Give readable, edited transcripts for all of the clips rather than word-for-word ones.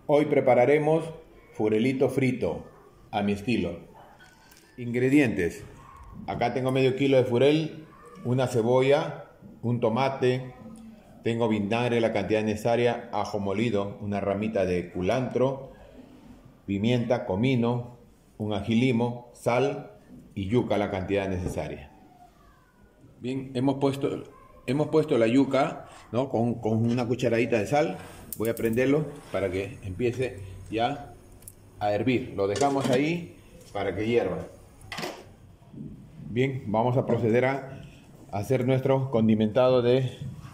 Hoy prepararemos furelito frito a mi estilo. Ingredientes: acá tengo medio kilo de furel, una cebolla, un tomate, tengo vinagre la cantidad necesaria, ajo molido, una ramita de culantro, pimienta, comino, un ají limo, sal y yuca la cantidad necesaria. Bien, hemos puesto la yuca, ¿no? con una cucharadita de sal. Voy a prenderlo para que empiece ya a hervir. Lo dejamos ahí para que hierva. Bien, vamos a proceder a hacer nuestro condimentado de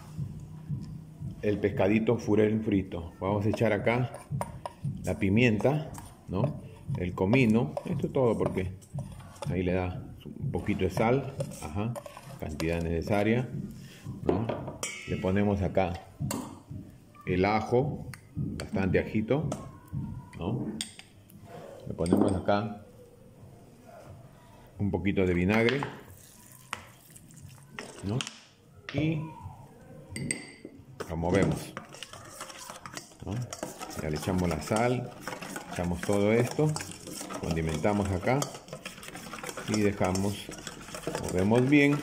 el pescadito furel frito. Vamos a echar acá la pimienta, ¿no? El comino, esto es todo porque ahí le da un poquito de sal, ajá, cantidad necesaria, ¿no? Le ponemos acá el ajo, bastante ajito, ¿no? Le ponemos acá un poquito de vinagre, ¿no? Y lo movemos, ¿no? Ya le echamos la sal, echamos todo esto, condimentamos acá y dejamos, movemos bien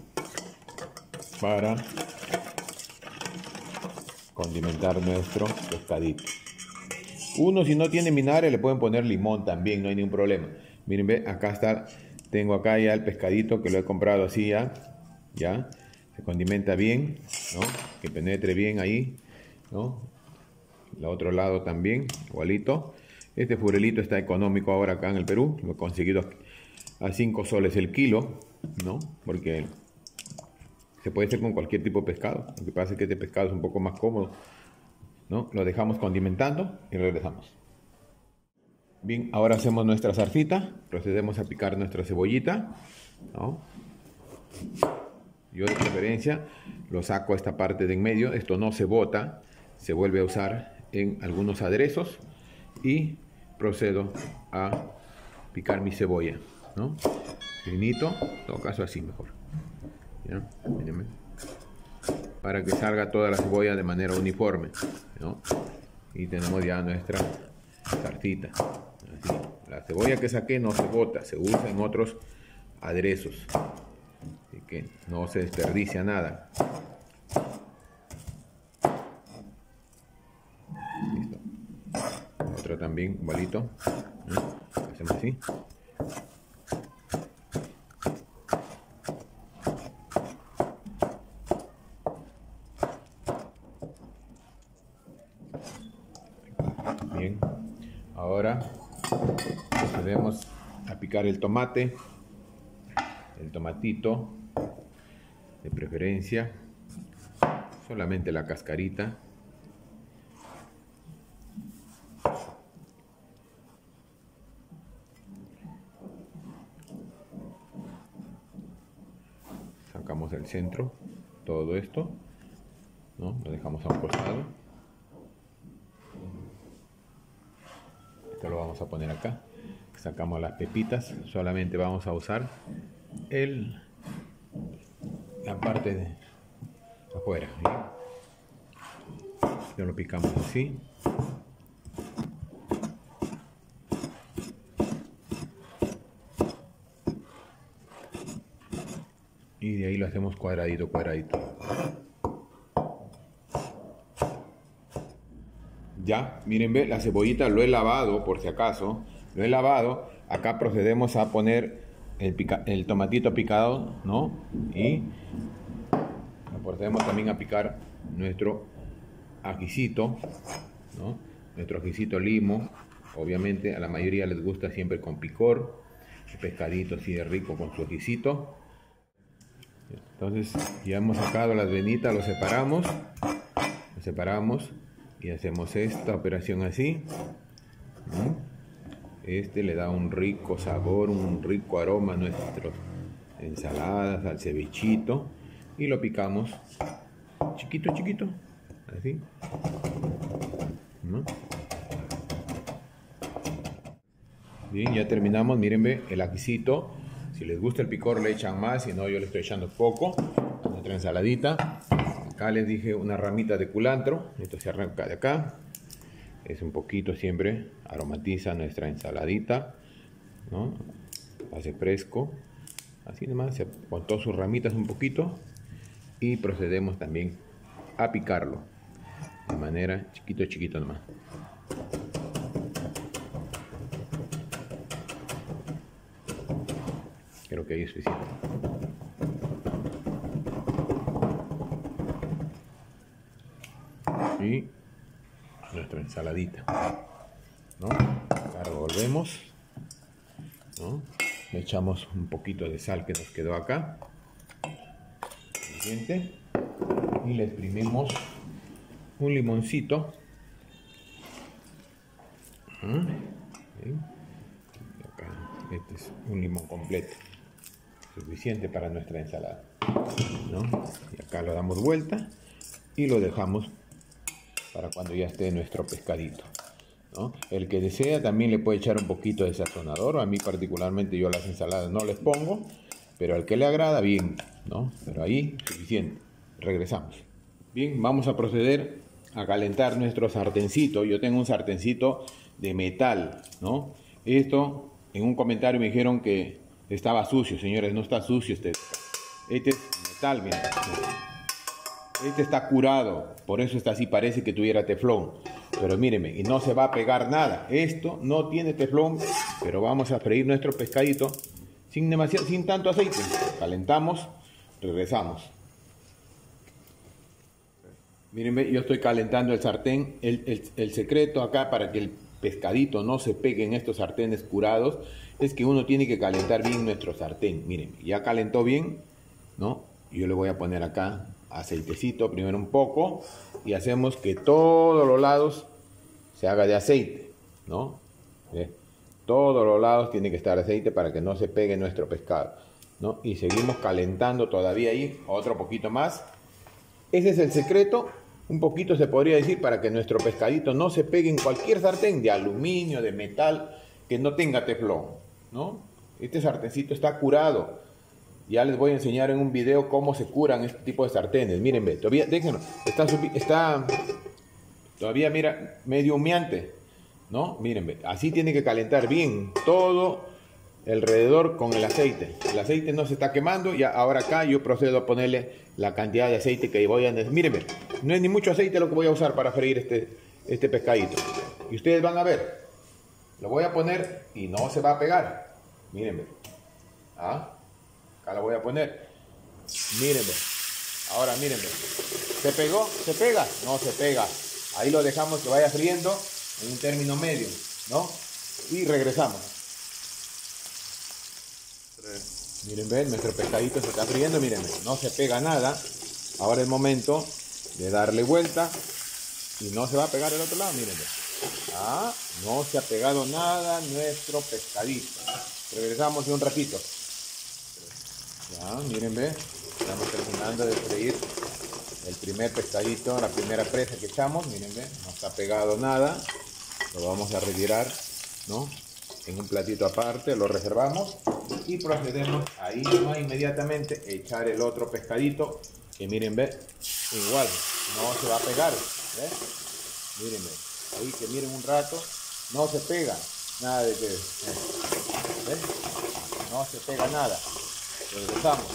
para condimentar nuestro pescadito. Uno, si no tiene vinagre, le pueden poner limón también, no hay ningún problema. Miren, ve, acá está, tengo acá ya el pescadito que lo he comprado así ya se condimenta bien, ¿no? Que penetre bien ahí, ¿no? El otro lado también, igualito. Este furelito está económico ahora acá en el Perú, lo he conseguido a 5 soles el kilo, ¿no? Porque se puede hacer con cualquier tipo de pescado. Lo que pasa es que este pescado es un poco más cómodo, ¿no? Lo dejamos condimentando y regresamos. Bien, ahora hacemos nuestra salsita. Procedemos a picar nuestra cebollita, ¿no? Yo de preferencia lo saco esta parte de en medio. Esto no se bota, se vuelve a usar en algunos aderezos. Y procedo a picar mi cebolla, ¿no? Finito, en todo caso así mejor. ¿Ya? Mírenme. Para que salga toda la cebolla de manera uniforme, ¿no? Y tenemos ya nuestra salsita. Así. La cebolla que saqué no se bota, se usa en otros aderezos. Así que no se desperdicia nada. Listo. Otro también, igualito. Hacemos así. Bien, ahora procedemos a picar el tomate, el tomatito, de preferencia, solamente la cascarita. Sacamos el centro, todo esto, ¿no? Lo dejamos a un costado. Esto lo vamos a poner acá. Sacamos las pepitas, solamente vamos a usar la parte de afuera. Ya lo picamos así. Y de ahí lo hacemos cuadradito, cuadradito. Ya, miren, ve, la cebollita lo he lavado, por si acaso. Lo he lavado. Acá procedemos a poner el tomatito picado, ¿no? Y procedemos también a picar nuestro ajicito, ¿no? Nuestro ajicito limo. Obviamente a la mayoría les gusta siempre con picor. El pescadito así de rico con su ajicito. Entonces ya hemos sacado las venitas, lo separamos y hacemos esta operación así. Este le da un rico sabor, un rico aroma a nuestras ensaladas, al cevichito, y lo picamos chiquito, chiquito, así, ¿no? Bien, ya terminamos. Mírenme el ajicito. Si les gusta el picor le echan más, si no yo le estoy echando poco. Nuestra ensaladita. Acá les dije una ramita de culantro. Esto se arranca de acá. Es un poquito siempre, aromatiza nuestra ensaladita, ¿no? Hace fresco, así nomás, se cortó sus ramitas un poquito y procedemos también a picarlo de manera chiquito nomás. Creo que ahí es suficiente. Y nuestra ensaladita, ¿no? La revolvemos, ¿no? Le echamos un poquito de sal que nos quedó acá, suficiente, y le exprimimos un limoncito. Acá, este es un limón completo, suficiente para nuestra ensalada, ¿no? Y acá lo damos vuelta y lo dejamos para cuando ya esté nuestro pescadito, ¿no? El que desea también le puede echar un poquito de sazonador. A mí particularmente yo las ensaladas no les pongo, pero al que le agrada, bien, ¿no? Pero ahí suficiente. Regresamos. Bien, vamos a proceder a calentar nuestro sartencito. Yo tengo un sartencito de metal, ¿no? Esto, en un comentario me dijeron que estaba sucio. Señores, no está sucio este. Este es metal, miren. Este está curado, por eso está así, parece que tuviera teflón. Pero míreme, y no se va a pegar nada. Esto no tiene teflón, pero vamos a freír nuestro pescadito sin tanto aceite. Calentamos, regresamos. Mírenme, yo estoy calentando el sartén. El secreto acá para que el pescadito no se pegue en estos sartenes curados es que uno tiene que calentar bien nuestro sartén. Miren, ya calentó bien, ¿no? Yo le voy a poner acá aceitecito, primero un poco, y hacemos que todos los lados se haga de aceite, ¿no? Todos los lados tiene que estar aceite para que no se pegue nuestro pescado, ¿no? Y seguimos calentando todavía ahí, otro poquito más. Ese es el secreto, un poquito se podría decir, para que nuestro pescadito no se pegue en cualquier sartén de aluminio, de metal, que no tenga teflón, ¿no? Este sartencito está curado. Ya les voy a enseñar en un video cómo se curan este tipo de sartenes. Miren, ve, todavía, déjenlo, está todavía, mira, medio humeante, ¿no? Miren, ve, así tiene que calentar bien todo alrededor con el aceite. El aceite no se está quemando y ahora acá yo procedo a ponerle la cantidad de aceite que voy a necesitar. Miren, ve, no es ni mucho aceite lo que voy a usar para freír este pescadito. Y ustedes van a ver, lo voy a poner y no se va a pegar. Miren, ve. ¿Ah? Acá la voy a poner. Mírenme. Ahora mírenme. ¿Se pegó? ¿Se pega? No se pega. Ahí lo dejamos que vaya friendo en un término medio, ¿no? Y regresamos. Mírenme, nuestro pescadito se está friendo, mírenme. No se pega nada. Ahora es momento de darle vuelta y no se va a pegar el otro lado, mírenme. Ah, no se ha pegado nada nuestro pescadito. Regresamos en un ratito. Ya, miren, ve, estamos terminando de freír el primer pescadito, la primera presa que echamos. Miren, ve, no está pegado nada. Lo vamos a retirar, ¿no? En un platito aparte, lo reservamos y procedemos ahí no inmediatamente a echar el otro pescadito, que miren, ve, igual, no se va a pegar, ¿ve? Miren, ve, ahí que miren un rato, no se pega, nada de que, ¿ve? No se pega nada. Regresamos.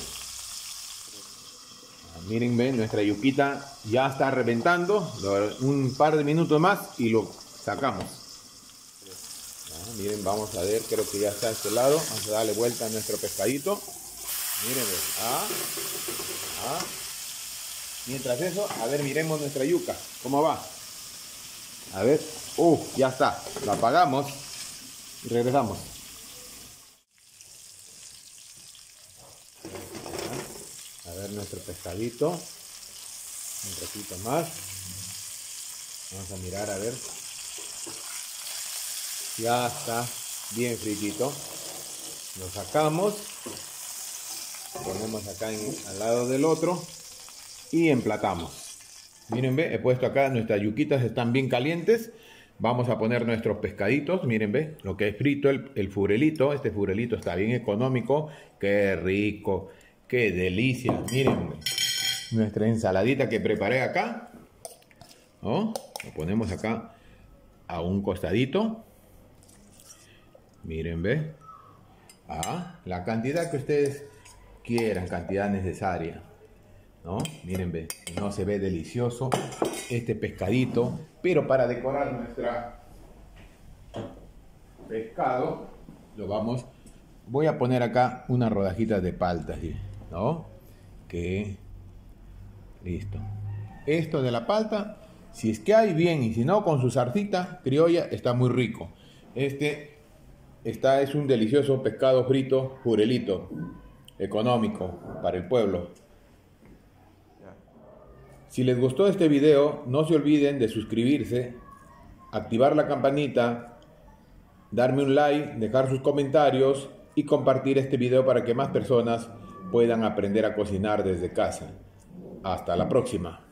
Miren, ven, nuestra yuquita ya está reventando. Un par de minutos más y lo sacamos. Miren, vamos a ver, creo que ya está a este lado. Vamos a darle vuelta a nuestro pescadito. Miren, mientras eso, a ver, miremos nuestra yuca. ¿Cómo va? A ver, ya está. La apagamos y regresamos. A ver nuestro pescadito, un ratito más, vamos a mirar a ver, ya está bien fritito, lo sacamos, ponemos acá al lado del otro y emplatamos. Miren, ve, he puesto acá, nuestras yuquitas están bien calientes, vamos a poner nuestros pescaditos. Miren, ve, lo que he frito, el furelito, este furelito está bien económico, qué rico. ¡Qué delicia! Miren, nuestra ensaladita que preparé acá, ¿no? Lo ponemos acá a un costadito. Miren, ve. La cantidad que ustedes quieran, cantidad necesaria, ¿no? Miren, ve, no se ve delicioso este pescadito, pero para decorar nuestra pescado voy a poner acá unas rodajitas de palta, ¿sí? ¿No? Listo. Esto de la palta, si es que hay, bien, y si no, con su salsita criolla está muy rico. Es un delicioso pescado frito jurelito, económico para el pueblo. Si les gustó este video, no se olviden de suscribirse, activar la campanita, darme un like, dejar sus comentarios y compartir este video para que más personas puedan aprender a cocinar desde casa. Hasta la próxima.